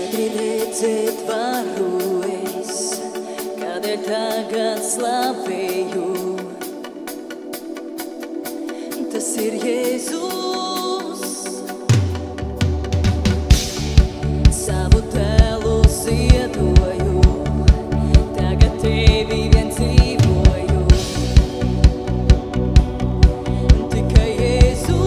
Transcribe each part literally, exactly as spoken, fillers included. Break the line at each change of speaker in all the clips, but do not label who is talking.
Skaidri redzēt varu es, kādēļ tagad slavēju. Tas ir Jēzus, savu dēlu ziedoju, tagad tevi vien dzīvoju. Tikai Jēzu,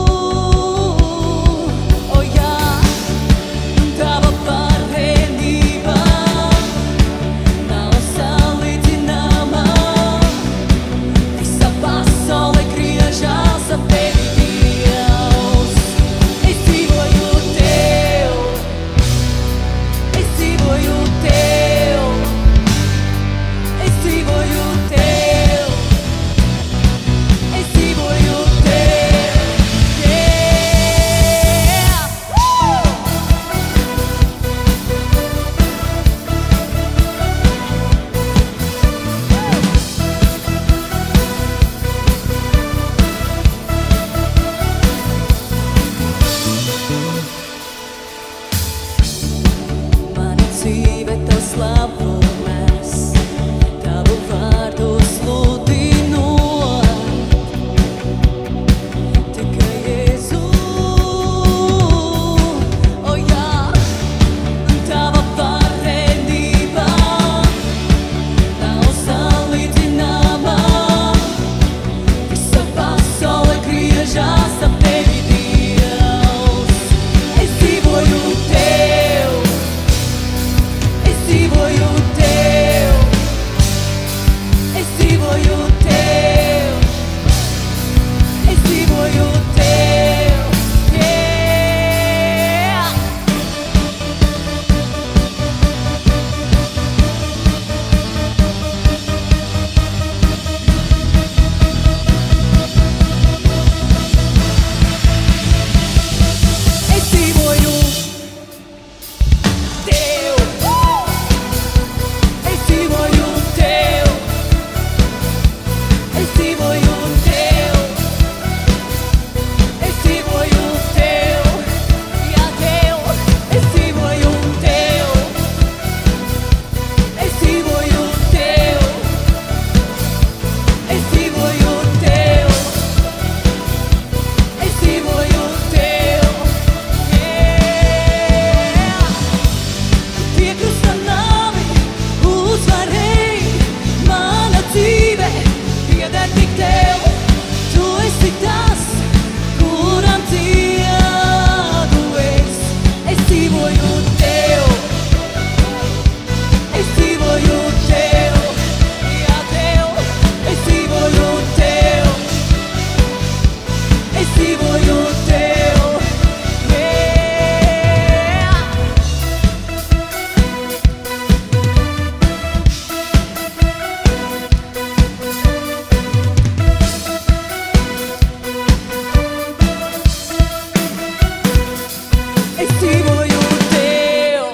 o jā, tava pārēnība nav salīdzināma. Visa pasaule griežas ap tevi, Dievs. Es dzīvoju Tev, es dzīvoju Tev, es dzīvoju Tev, es dzīvoju Tev, yeah! Mana dzīve Tev slavu nes, Tavu vārdu sludinot. Tikai Jēzu, o jā, Tava pārēnība nav salīdzināma. Visa pasaule griežas ap tevi, Dievs. Es dzīvoju Tev, es dzīvoju Tev, es dzīvoju Tev, es dzīvoju Tev, yeah! Es dzīvoju Tev, es dzīvoju Tev, es dzīvoju Tev, es dzīvoju Tev, jā, Tev, es dzīvoju Tev, es dzīvoju Tev, es dzīvoju Tev, es dzīvoju Tev, yeah! Piekrusta nāvi uzvarēji, mana dzīve pieder tik Tev. Tu esi tas, kuram dziedu es. Es dzīvoju Tev, es dzīvoju Tev, jā, Tev, es dzīvoju Tev, es dzīvoju Tev, yeah! Es dzīvoju Tev.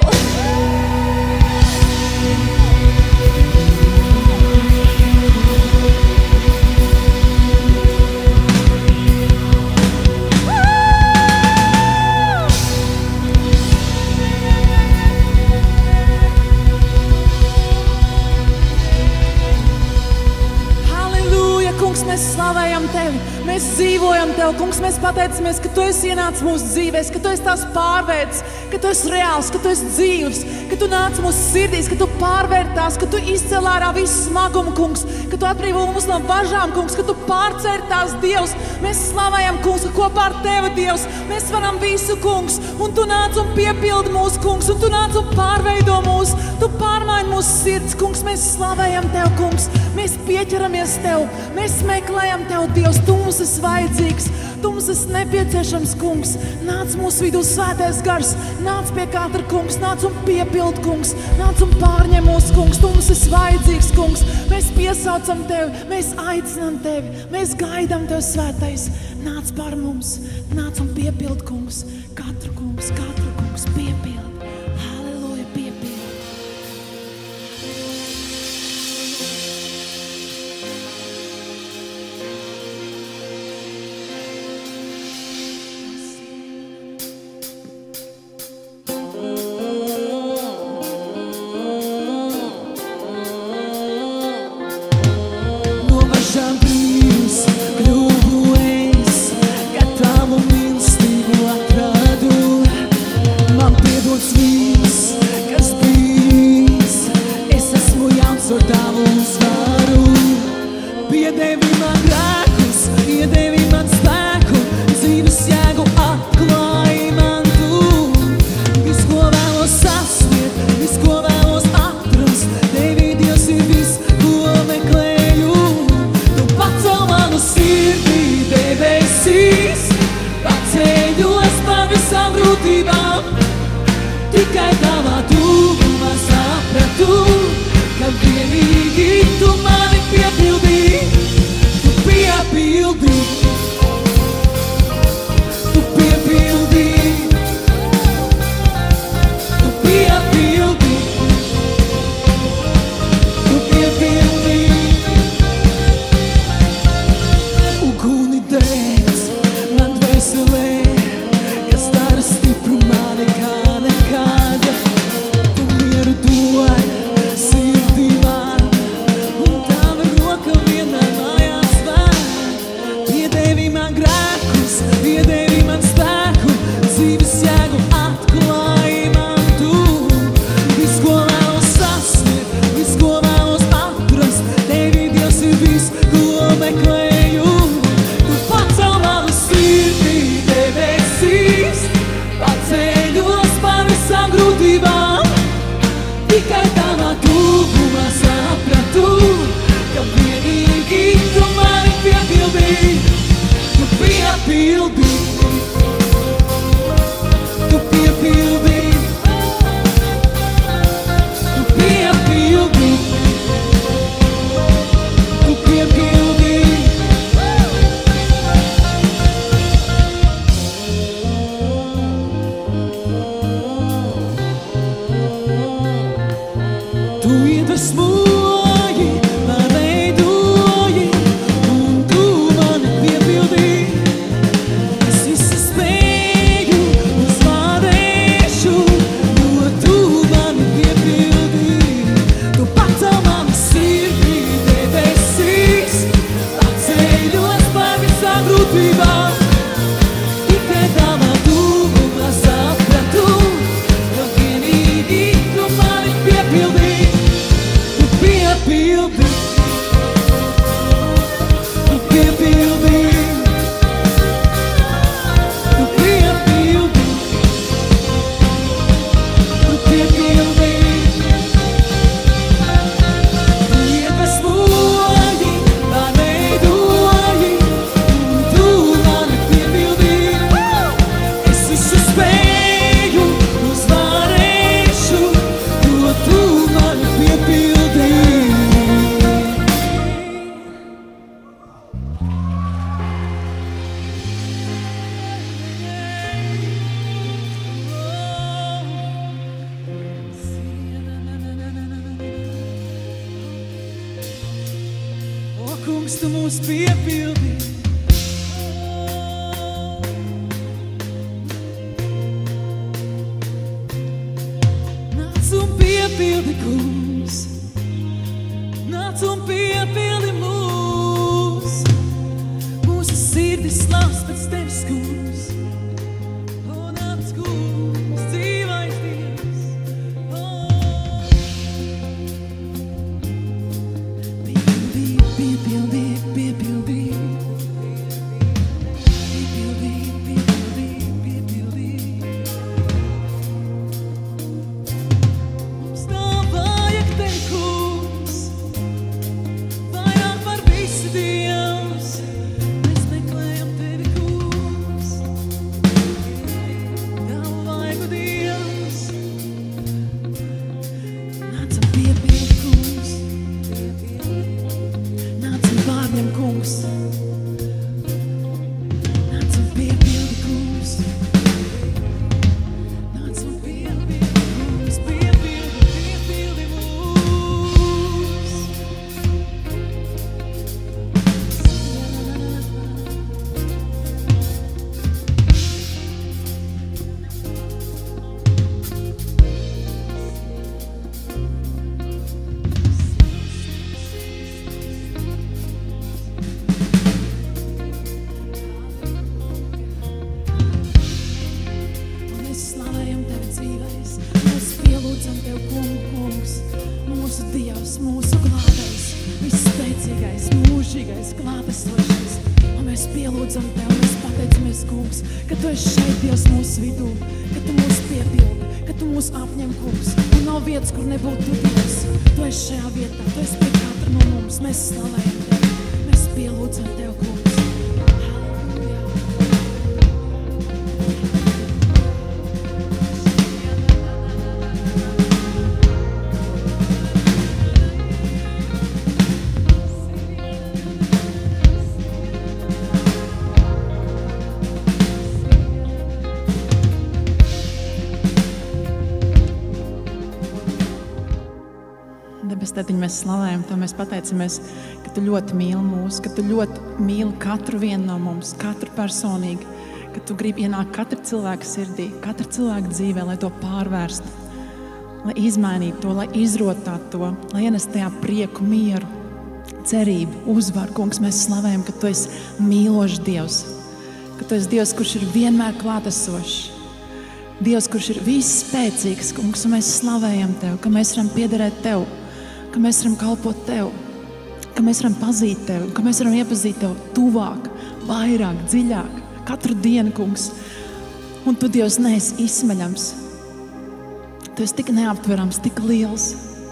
Halleluja, kungs, mēs slavējam Tevi, mēs dzīvojam Tev, kungs, mēs pateicamies, ka Tu esi ienācis mūsu dzīvēs, ka Tu esi tās pārveids, ka Tu esi reāls, ka Tu esi dzīvs, ka Tu nāc mūsu sirdīs, ka Tu pārvērtās, ka Tu izcēl ārā visu smagumu, kungs, ka Tu atbrīvo mūs no bažām, kungs, ka Tu pārcērtās, Dievs. Mēs slavējam, kungs, ka kopā ar Tevi, Dievs, mēs varam visu, kungs, un Tu nāc un piepildi mūsu, kungs, un Tu nāc un pārveido mūs, Tu pārmaini mūsu sirds, kungs, mēs slavējam Tev, kungs, mēs pieķeramies Tev, mēs meklējam Tev, Dievs, Tu mums esi vajadzīgs, Tu mums esi nepieciešams, kungs, nāc mūsu vidū svētais gars, nāc pie katra, kungs, nāc un piepildi, kungs, nāc un pārņem mūsu, kungs, Tu mums esi vajadzīgs, kungs, mēs piesaucam Tevi, mēs aicinām Tevi, mēs gaidām Tev svētais, nāc par mums, nāc un piepildi, kungs, katru, kungs, katru, kungs, piepildi, halleluja, piepildi. grūtībām. Tikai tavā tuvumā sapratu, ka vienīgi tu mani piepildīji. Tu piepildīji, tu piepildīji, tu piepildīji, tu piepildīji. Uguni dēļ man dvēselē, kas dara stipru mani kā nekad. Tu mieru dod sirdī man, un tava roka vienmēr mājās vēr. Piedevi man grēkus, piedevi man spēku, dzīves jēgu atklāji man tu. Viss, ko vēlos sasniegt, viss, ko vēlos atrast, tevi Dievs ir viss, ko meklēju. Tu pacel manu sirdī debesīs, paceļos par visām grūtībām. Tikai tavā tuvumā sapratu, ka vienīgi tu mani piepildīji. Tu piepildīji, tu piepildīji, tu piepildīji, tu piepildīji. Tu iedvesmoji, pārveidoji, un tu mani piepildīji. Es visu spēju, uzvarēšu, jo tu mani piepildīji. Tu pacel manu sirdī debesīs, paceļos par visām grūtībām. Tikai tavā tuvumā sapratu, ka vienīgi tu mani piepildīji. Tu piepildīji, tu piepildīji, tu piepildīji, tu piepildīji. Tu iedvesmoji, pārveidoji, un tu mani piepildīji. Es visu spēju, uzvarēšu, jo tu mani piepildīji. O, kungs, tu mūs piepildīji. Nāc un piepildi, kungs, nāc un piepildi mūs. Mūsu sirdis slāps pēc tevis, kungs. O, nāc, kungs, dzīvais Dievs. O, piepildī, piepildī, piepildī. Piepildī, piepildī, piepildī. Mums nav vajag tevi, kungs, vairāk par visu, Dievs. Mēs meklējam tevi, kungs. Tavu vaigu, Dievs. Nāc un piepildi, kungs. Nāc un pārņem, kungs. Nāc un piepildi, kungs. Nāc un piepildi, kungs. Piepildi, piepildi mūs. Un mēs slavējam tevi dzīvēs. Mēs pielūdzam tevi, kungu, kungs. Mūsu Dievs, mūsu glābējs, visspēcīgais, mūžīgais, klātesošais. Un mēs pielūdzam tevi, mēs pateicamies, kungs, ka tu esi šeit, Dievs, mūsu vidū, ka tu mūs piepildi, ka tu mūs apņem, kungs. Un nav vietas, kur nebūtu tu, Dievs. Tu esi šajā vietā, tu esi pie katra no mums. Mēs slavējam tevi, mēs pielūdzam tevi, kungs. Halleluja. Paldies, Tētiņ, mēs slavējam Tev, mēs pateicamies, ka Tu ļoti mīli mūs, ka Tu ļoti mīli katru vienu no mums, katru personīgi, ka Tu gribi ienākt katra cilvēka sirdī, katra cilvēka dzīvē, lai to pārvērstu, lai izmainītu to, lai izrotātu to, lai ienestu tajā prieku, mieru, cerību, uzvaru. Kungs, mēs slavējam, ka Tu esi mīlošs Dievs, ka Tu esi Dievs, kurš ir vienmēr klātesošs, Dievs, kurš ir visspēcīgs, Kungs, un mēs slavējam Tev, ka mēs varam piederēt Tev, ka mēs varam kalpot Tev, ka mēs varam pazīt Tev, ka mēs varam iepazīt Tev tuvāk, vairāk, dziļāk, katru dienu, Kungs. Un Tu, Dievs, neesi izsmeļams. Tu esi tik neaptverams, tik liels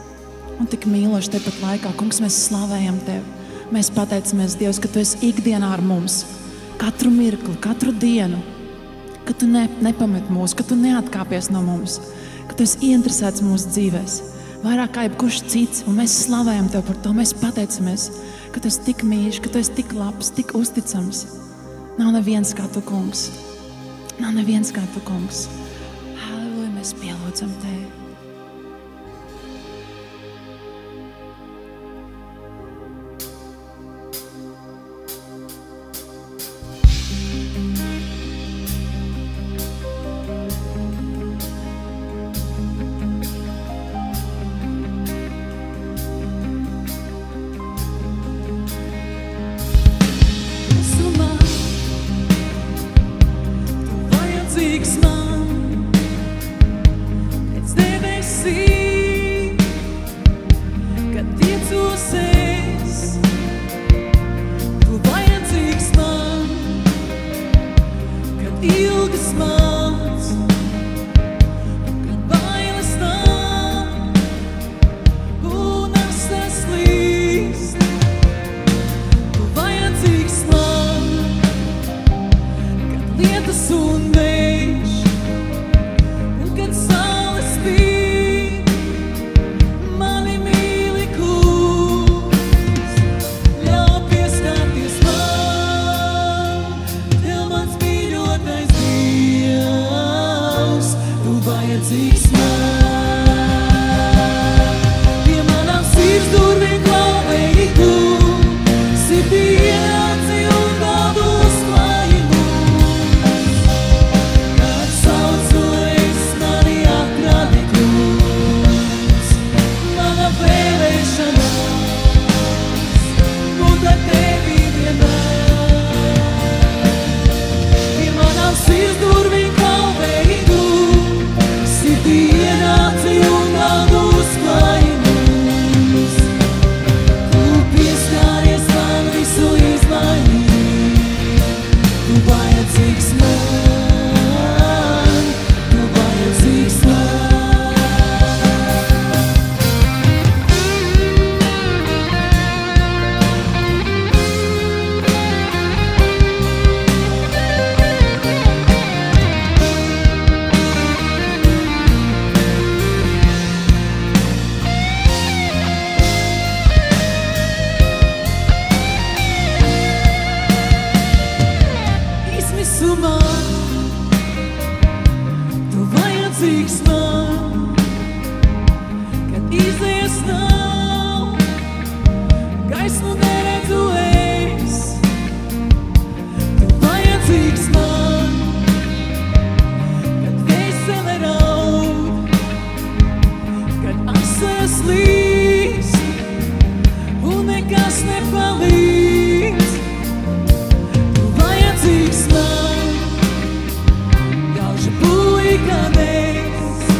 un tik mīlošs tepat laikā. Kungs, mēs slavējam Tev. Mēs pateicamies, Dievs, ka Tu esi ikdienā ar mums, katru mirkli, katru dienu, ka Tu ne, nepamet mūs, ka Tu neatkāpies no mums, ka Tu esi ieinteresēts mūsu dzīvēs, vairāk kā jebkurš cits, un mēs slavējam Tev par to. Mēs pateicamies, ka Tu esi tik mīļš, ka Tu esi tik labs, tik uzticams. Nav neviens kā Tu, Kungs. Nav neviens kā Tu, Kungs. Halleluja, mēs pielūdzam Tevi.
Gauži puika mēs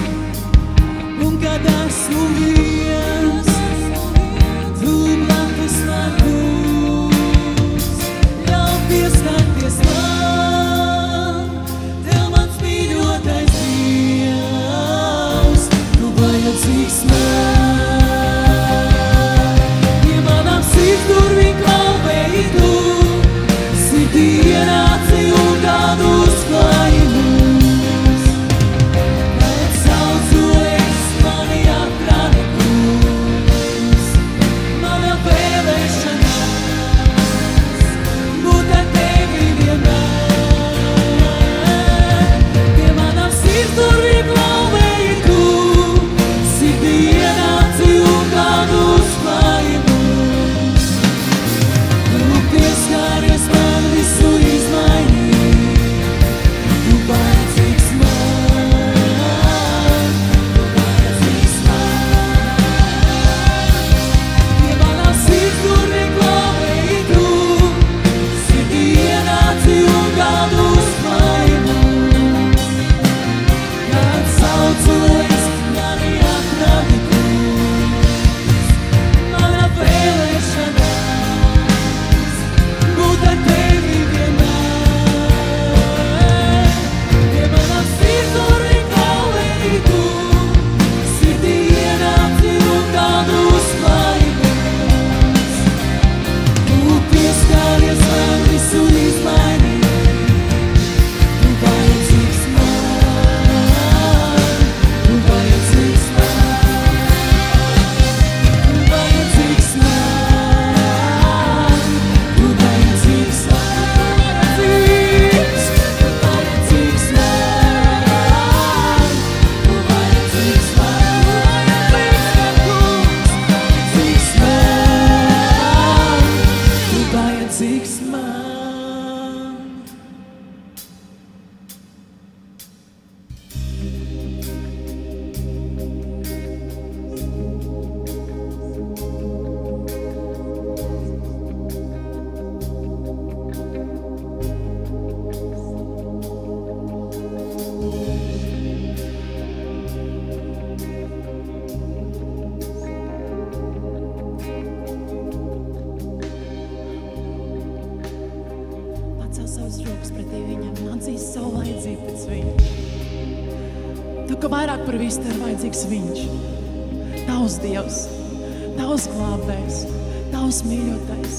ka vairāk par visu tev ir vajadzīgs viņš. Tavs Dievs, tavs glābējs, tavs mīļotais.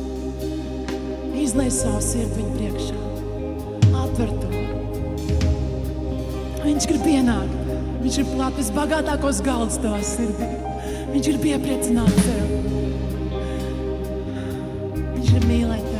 Izlej savu sirdi viņa priekšā. Atver to. Viņš grib ienākt. Viņš ir klāt visbagātākos galdus tavā sirdī. Viņš grib iepriecināt tevi. Viņš grib mīlēt tevi.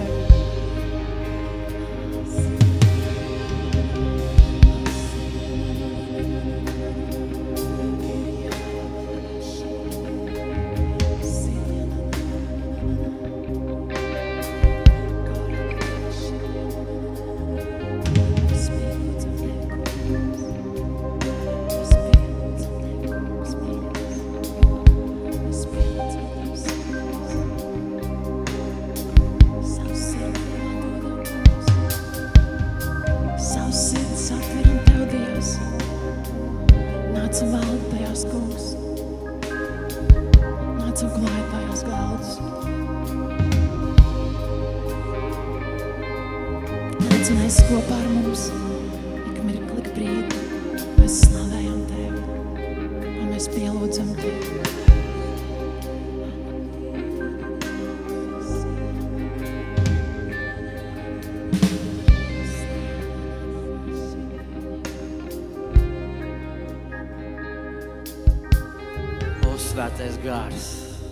Svētais gars.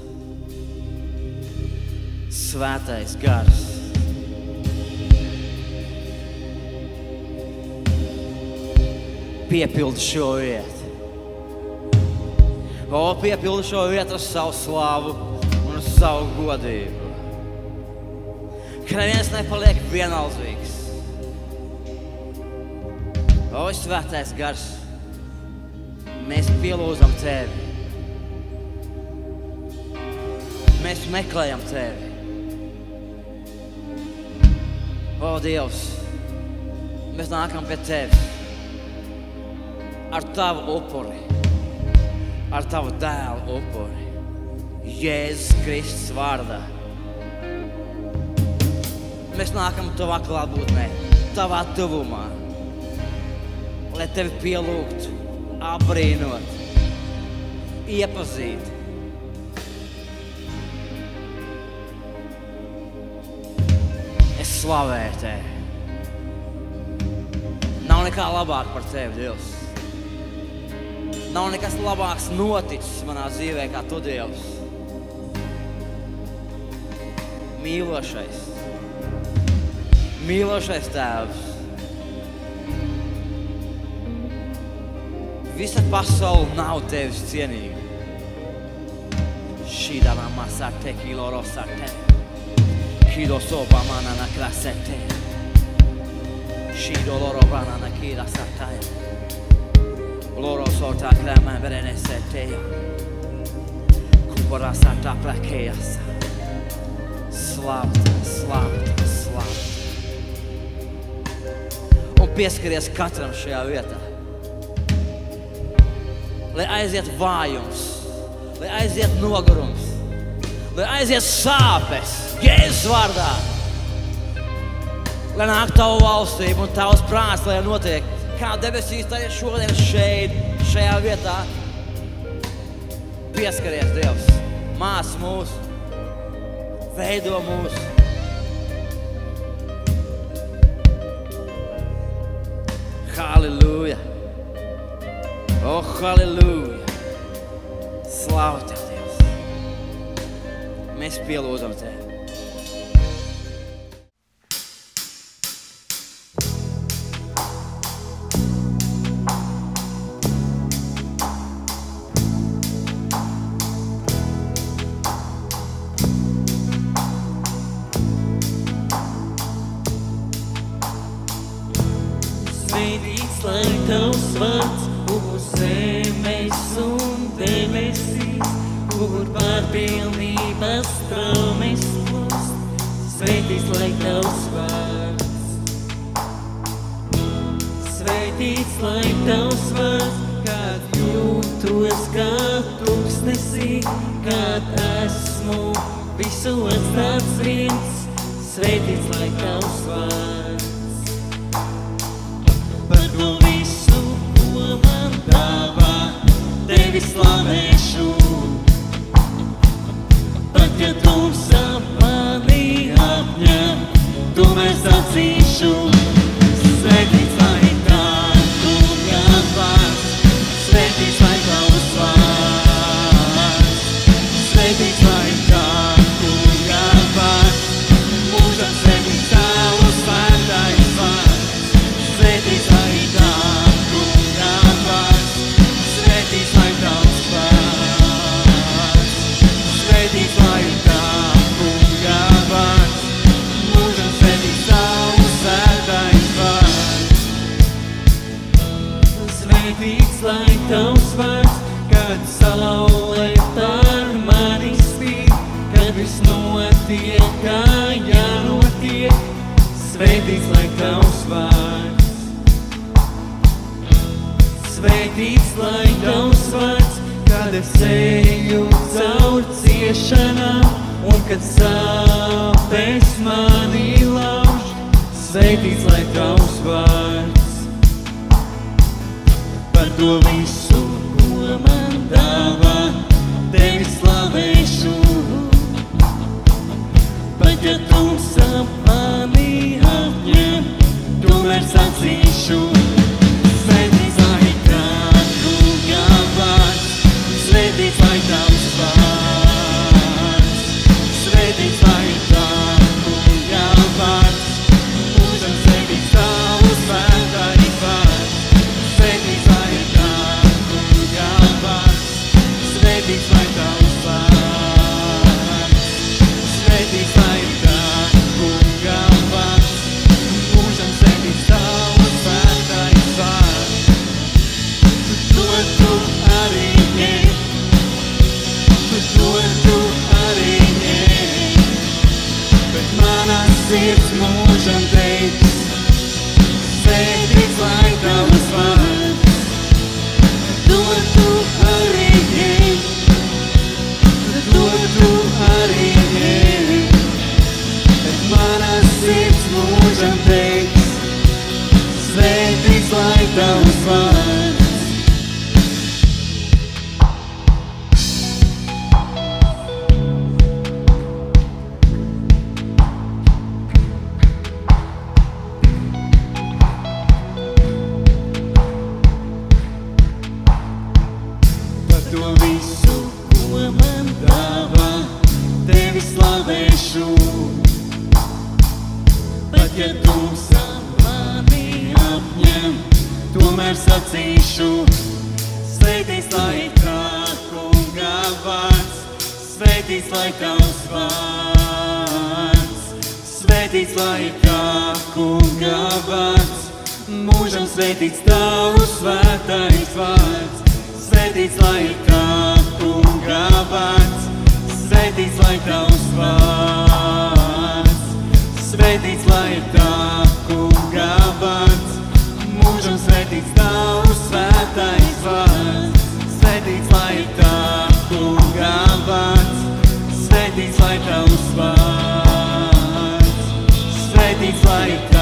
Svētais gars. Piepildi šo vietu. O, piepildi šo vietu ar savu slavu un ar savu godību. Ka neviens nepaliek vienaldzīgs. O, svētais gars, mēs pielūdzam tevi. Mēs meklējam tevi. O, Dievs, mēs nākam pie tevis ar tavu upuri, ar tavu dēlu upuri, Jēzus Kristus vārdā. Mēs nākam tavā klātbūtnē, tavā tuvumā, lai tevi pielūgtu, apbrīnot, iepazīt. Slavēju tevi. Nav nekā labāk par tevi, Dievs. Nav nekas labāks noticis manā dzīvē kā tu, Dievs. Mīlošais. Mīlošais Tēvs. Visa pasaule nav tevis cienīga. Šīdānā masā teki lorosā tevi. Kido soba manana klasete. Shido loro banana kira sataya. Loro sorta klama berene seteya. Kupora sata plakeasa. Slavta, slavta, slavta. Un pieskaries katram šajā vietā. Lai aiziet vājums, lai aiziet nogurums, lai aiziet sāpes. Jēzus vārdā. Lai nāk tavu valstību un tavs prāts, lai notiek kā debesīs, tā ir šodien šeit, šajā vietā. Pieskaries, Dievs, māc mūs, veido mūs. Halleluja. O, halleluja. Slavu tev, Dievs. Mēs pielūdzam tevi.
Svētīts, lai tavs vārds uz zemes un debesīs, kur pārpilnības traumes plūst. Svētīts, lai tavs vārds. Svētīts, lai tavs vārds, kad jūtos kā tūkstnesī, kad esmu visu atstāts viens. Svētīts, lai tavs vārds. Par to visu, ko man dāvā. lai tavs vārds, kad saule par mani spīd, kad viss notiek, kā jānotiek, svētīts lai tavs vārds. Svētīts lai tavs vārds, kad es eju caur ciešanām, un kad sāpes mani lauž, svētīts lai tavs vārds. Par to visu, ko man dāvā, tevi slavēšu. Pat ja tumsa mani apņem, tomēr sacīšu. Svētīts lai tā kunga vārds, svētīts lai tavs vārds. Svētīts lai tā kunga vārds, mūžam svētīts tavs svētais vārds. Svētīts lai tā kunga vārds, svētīts lai tavs vārds. Svētīts lai tā kunga vārds, mūžam svētīts tavs svētais vārds. To tu arī ņem, to tu arī ņem, bet manā sirds mūžam teiks, svētīts lai tavs vārds. To tu arī ņem, to tu arī ņem, bet manā sirds mūžam teiks, svētīts lai tavs vārds. To visu, ko man dāvā, tevi slavēšu. Pat ja tumsa mani apņem, tomēr sacīšu. Svētīts lai tā kunga vārds, svētīts lai tavs vārds. Svētīts lai tā kunga vārds, mūžam svētīts tavs svētais vārds. Svētīts lai tā kunga vārds, svētīts lai tavs vārds. Svētīts lai tā kunga vārds, mūžam svētīts tavs svētais vārds. Svētīts lai tā kunga vārds, svētīts lai tavs vārds. Svētīts lai